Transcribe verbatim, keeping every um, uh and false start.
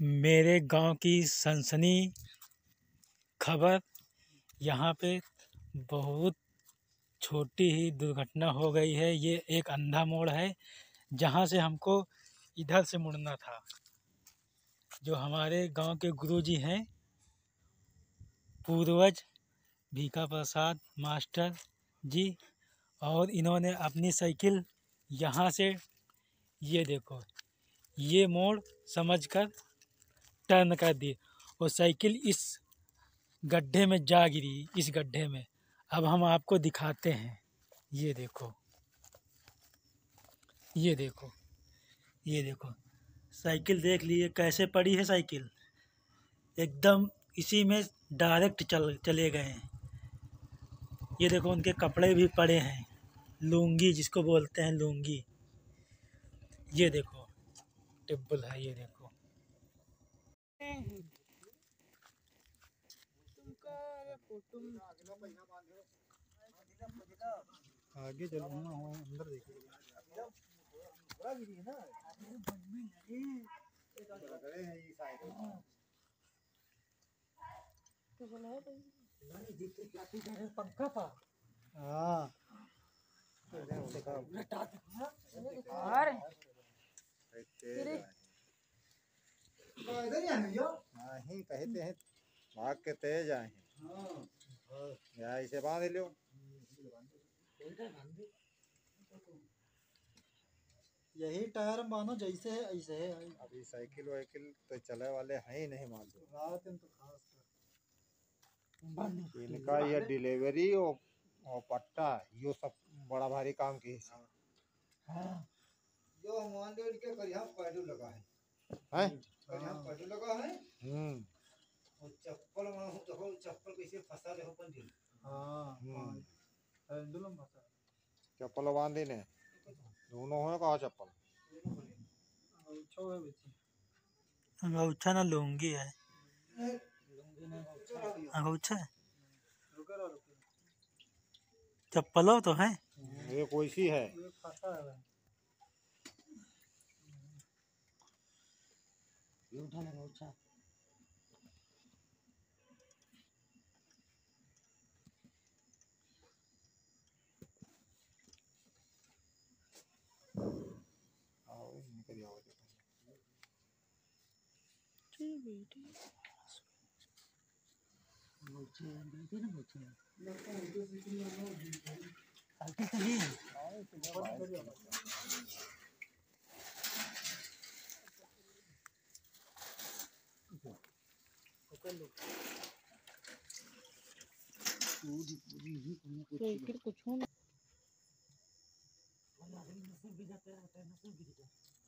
मेरे गांव की सनसनी खबर। यहाँ पे बहुत छोटी ही दुर्घटना हो गई है। ये एक अंधा मोड़ है जहाँ से हमको इधर से मुड़ना था। जो हमारे गांव के गुरुजी हैं, पूर्वज भीखा प्रसाद मास्टर जी, और इन्होंने अपनी साइकिल यहाँ से, ये देखो, ये मोड़ समझकर टर्न कर दी और साइकिल इस गड्ढे में जा गिरी। इस गड्ढे में अब हम आपको दिखाते हैं। ये देखो, ये देखो, ये देखो, साइकिल देख लिए कैसे पड़ी है। साइकिल एकदम इसी में डायरेक्ट चल चले गए हैं। ये देखो, उनके कपड़े भी पड़े हैं, लुंगी जिसको बोलते हैं, लुंगी। ये देखो टिब्बल है, ये देखो। आगे चलो ना, अंदर देखो। पंखा था। हाँ नहीं कहते हैं भाग के तेज आए हैं, इसे बांध लो। यही टायर मानो जैसे है ऐसे है। अभी साइकिल वाइकिल तो चले वाले हैं ही नहीं मालूम। रात में तो खास इनका ये डिलीवरी और, और पट्टा यो सब बड़ा भारी काम की है। जो मान लो इनके करिया पैडू लगा है, हैं करिया पैडू लगा है। हम्म और चप्पल में देखो, चप्पल कैसे फंसा देखो पंडिल। हां हां पैडू में फंसा चप्पल बांधी ने दोनों है। कहा चप्पल अंगूछा है, बेची अंगूछा ना लुंगी है। अंगूछा है, चप्पलों तो है। ये कोई सी है। ये उठा लगा उठा। आओ निकल जाओ। मुझे बेटे ना मुझे साइकिल चली है। साइकिल कुछ हो ना।